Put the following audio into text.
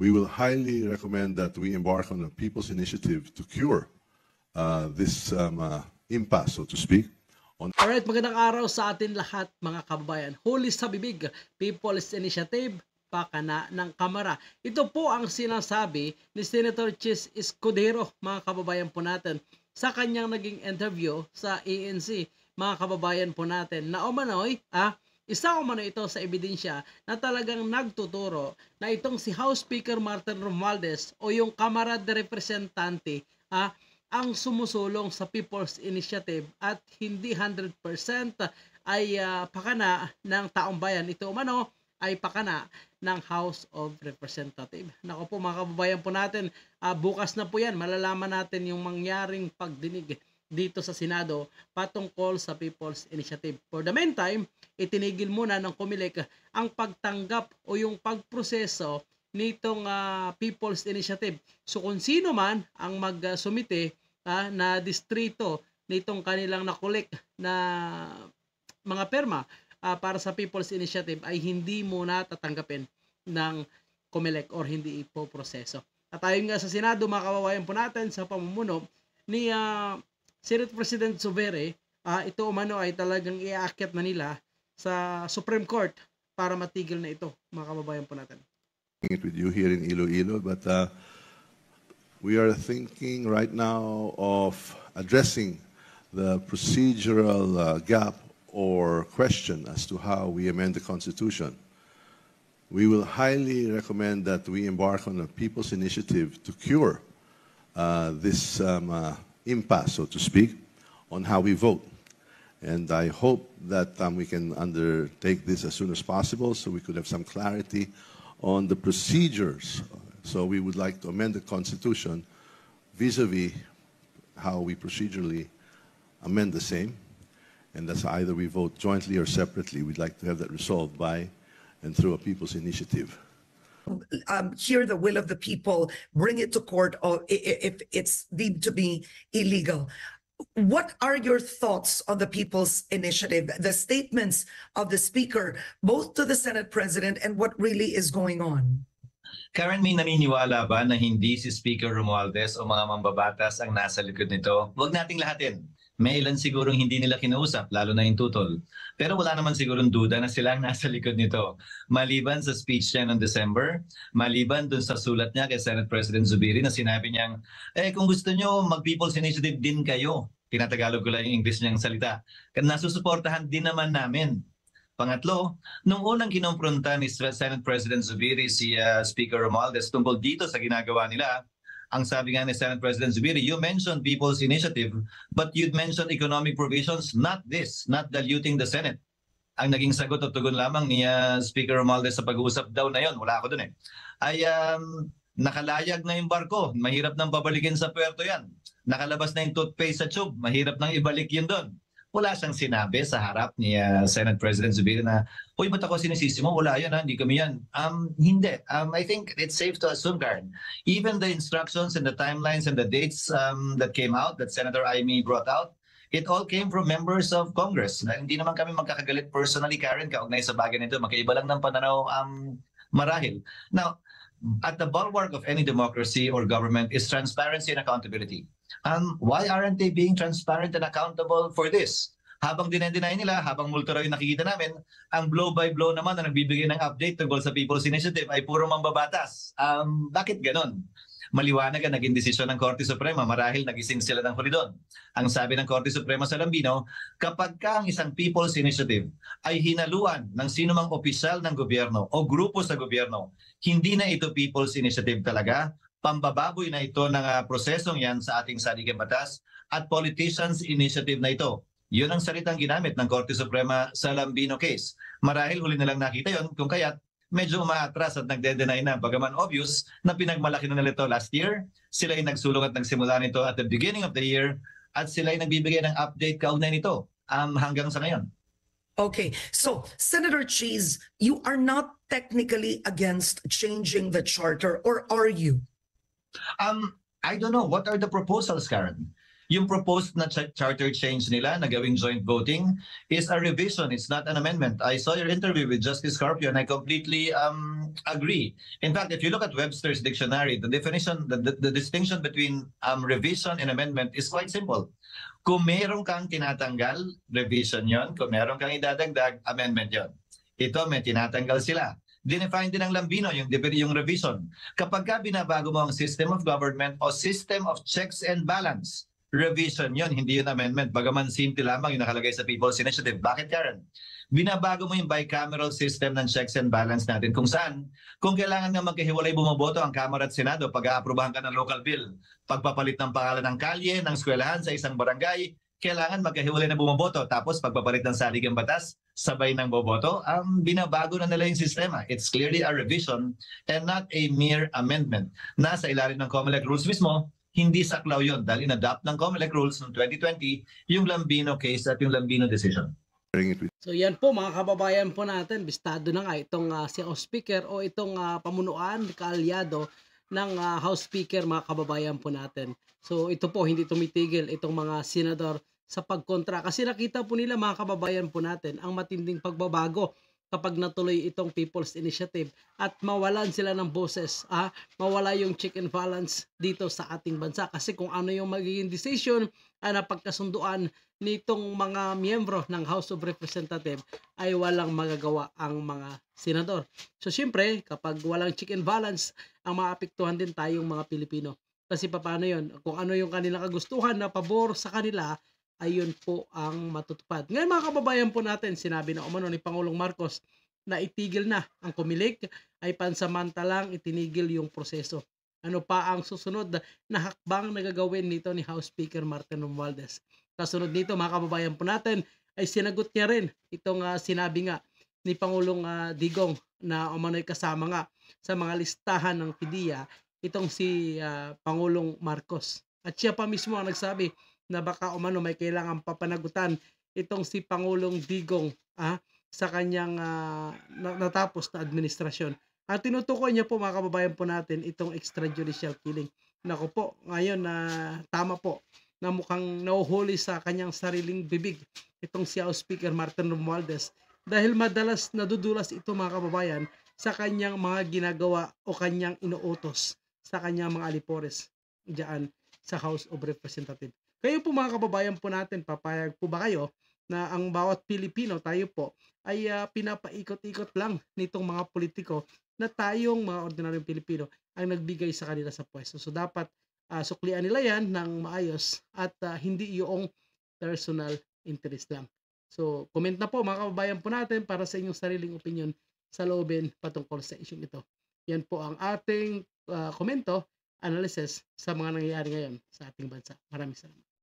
we will highly recommend that we embark on a people's initiative to cure this impasse, so to speak. Alright, magandang araw sa atin lahat mga kababayan. Huli sa bibig, People's Initiative, pakana ng Kamara. Ito po ang sinasabi ni Senator Chis Escudero, mga kababayan po natin, sa kanyang naging interview sa ANC, mga kababayan po natin, na umano'y, isa umano ito sa ebidensya na talagang nagtuturo na itong si House Speaker Martin Romualdez o yung Kamara de Representante, ang sumusulong sa People's Initiative at hindi 100% ay pakana ng taong bayan. Ito umano ay pakana ng House of Representatives. Nako po mga kababayan po natin, bukas na po yan, malalaman natin yung mangyaring pagdinig dito sa Senado patungkol sa People's Initiative. For the meantime, itinigil muna ng COMELEC ang pagtanggap o yung pagproseso nitong People's Initiative. So kung sino man ang magsumite na distrito nitong kanilang nakolek na mga perma para sa People's Initiative ay hindi muna tatanggapin ng COMELEC or hindi ipoproseso. At ayon nga sa Senado, mga kababayan po natin, sa pamumuno ni Senate President Zubiri, ito umano ay talagang iaakit na nila sa Supreme Court para matigil na ito, mga kababayan po natin. With you here in Iloilo, but we are thinking right now of addressing the procedural gap or question as to how we amend the Constitution. We will highly recommend that we embark on a people's initiative to cure this impasse, so to speak, on how we vote. And I hope that we can undertake this as soon as possible so we could have some clarity on the procedures. So we would like to amend the Constitution vis-a-vis how we procedurally amend the same. And that's either we vote jointly or separately. We'd like to have that resolved by and through a people's initiative. Hear the will of the people, bring it to court if it's deemed to be illegal. What are your thoughts on the People's Initiative, the statements of the Speaker, both to the Senate President and what really is going on? Karen, may naniniwala ba na hindi si Speaker Romualdez o mga mambabatas ang nasa likod nito? Huwag nating lahatin. May ilan sigurong hindi nila kinausap, lalo na yung tutol. Pero wala naman sigurong duda na sila ang nasa likod nito. Maliban sa speech niya noong December, maliban dun sa sulat niya kay Senate President Zubiri na sinabi niyang, kung gusto nyo, mag-People's Initiative din kayo. Tinatagalog ko lang yung English niyang salita. Nasusuportahan din naman namin. Pangatlo, nung unang kinompronta ni Senate President Zubiri si Speaker Romualdez tungkol dito sa ginagawa nila, ang sabi nga ni Senate President Zubiri, you mentioned People's Initiative, but you'd mentioned economic provisions, not this, not diluting the Senate. Ang naging sagot at tugon lamang ni Speaker Romualdez sa pag-uusap daw na yon, wala ako dun ay nakalayag na yung barko, mahirap nang babalikin sa puerto yan. Nakalabas na yung toothpaste sa tube, mahirap nang ibalik yun doon. Wala siyang sinabi sa harap ni Senate President Zubiri na, uy, ba't ako sinisisi mo? Wala yan, hindi kami yan. Hindi. I think it's safe to assume, Karen, even the instructions and the timelines and the dates that came out, that Senator Amy brought out, it all came from members of Congress. Hindi naman kami magkakagalit personally, Karen, kaugnay sa bagay nito. Magkaiba lang ng pananaw marahil. Now, at the bulwark of any democracy or government is transparency and accountability. Why aren't they being transparent and accountable for this? Habang dinedeny nila, habang multo raw yung nakikita namin, ang blow-by-blow naman na nagbibigay ng update tungkol sa People's Initiative ay puro mambabatas. Bakit ganon? Maliwanag ang naging desisyon ng Korte Suprema, marahil nagising sila ng huli doon. Ang sabi ng Korte Suprema sa Lambino, kapag ang isang People's Initiative ay hinaluan ng sinumang opisyal ng gobyerno o grupo sa gobyerno, hindi na ito People's Initiative talaga, pambababoy na ito ng prosesong yan sa ating saligang batas at politicians' initiative na ito. Yun ang salitang ginamit ng Korte Suprema sa Lambino case. Marahil huli nilang nakita yon, kung kaya't medyo umaatras at nagde-deny na. Bagaman obvious na pinagmalaki na nila ito last year, sila ay nagsulong at nagsimula nito at the beginning of the year at sila ay nagbibigay ng update kaugnay nito hanggang sa ngayon. Okay, so Senator Cheese, you are not technically against changing the charter, or are you? I don't know. What are the proposals, Karen? Yung proposed na charter change nila na gawing joint voting is a revision. It's not an amendment. I saw your interview with Justice Carpio and I completely agree. In fact, if you look at Webster's dictionary, the definition, the distinction between revision and amendment is quite simple. Kung meron kang tinatanggal, revision yon. Kung meron kang idadagdag, amendment yon. Ito, may tinatanggal sila. Dinefine din ng Lambino yung revision. Kapag ka binabago mo ang system of government o system of checks and balance, revision yon, hindi yun amendment. Bagaman simple lamang yung nakalagay sa People's Initiative. Bakit, Karen? Binabago mo yung bicameral system ng checks and balance natin kung saan, kung kailangan nga magkahiwalay bumoboto ang Kamara at Senado pag aaprubahan ka ng local bill, pagpapalit ng pangalan ng kalye, ng eskwelahan sa isang barangay, kailangan magkahiwalay na bumoboto. Tapos pagpapalit ng saligang batas, sabay ng boboto, binabago na nila yung sistema. It's clearly a revision and not a mere amendment. Nasa ilalim ng COMELEC rules mismo, hindi saklaw yun dahil in-adopt ng COMELEC rules noong 2020 yung Lambino case at yung Lambino decision. So yan po mga kababayan po natin, bistado na nga itong si House Speaker o itong pamunuan, kaalyado ng House Speaker, mga kababayan po natin. So ito po, hindi tumitigil itong mga senador sa pagkontra. Kasi nakita po nila mga kababayan po natin ang matinding pagbabago kapag natuloy itong People's Initiative at mawalan sila ng boses, mawala yung check and balance dito sa ating bansa. Kasi kung ano yung magiging decision na pagkasunduan nitong mga miyembro ng House of Representatives ay walang magagawa ang mga senador. So siyempre, kapag walang check and balance, ang maapektuhan din tayong mga Pilipino. Kasi paano yun? Kung ano yung kanilang kagustuhan na pabor sa kanila, ayun po ang matutupad. Ngayon mga kababayan po natin, sinabi na umano ni Pangulong Marcos na itigil na ang COMELEC ay pansamantalang itinigil yung proseso. Ano pa ang susunod na hakbang na gagawin nito ni House Speaker Martin Romualdez? Kasunod nito mga kababayan po natin ay sinagot niya rin itong sinabi nga ni Pangulong Digong na umano'y kasama nga sa mga listahan ng PDEA itong si Pangulong Marcos. At siya pa mismo ang nagsabi na baka umano may kailangan papanagutan itong si Pangulong Digong sa kanyang natapos na administrasyon. At tinutukoy niya po mga kababayan po natin itong extrajudicial killing. Nako po, ngayon na tama po na mukhang nauhuli sa kanyang sariling bibig itong si House Speaker Martin Romualdez dahil madalas nadudulas ito mga kababayan sa kanyang mga ginagawa o kanyang inuutos sa kanyang mga alipores diyan sa House of Representatives. Kayo po mga kababayan po natin, papayag po ba kayo na ang bawat Pilipino, tayo po, ay pinapaikot-ikot lang nitong mga politiko na tayong mga ordinaryong Pilipino ang nagbigay sa kanila sa pwesto. So dapat suklian nila yan ng maayos at hindi yung personal interest lang. So comment na po mga kababayan po natin para sa inyong sariling opinion sa loobin patungkol sa isyong ito. Yan po ang ating komento, analysis sa mga nangyayari ngayon sa ating bansa. Maraming salamat.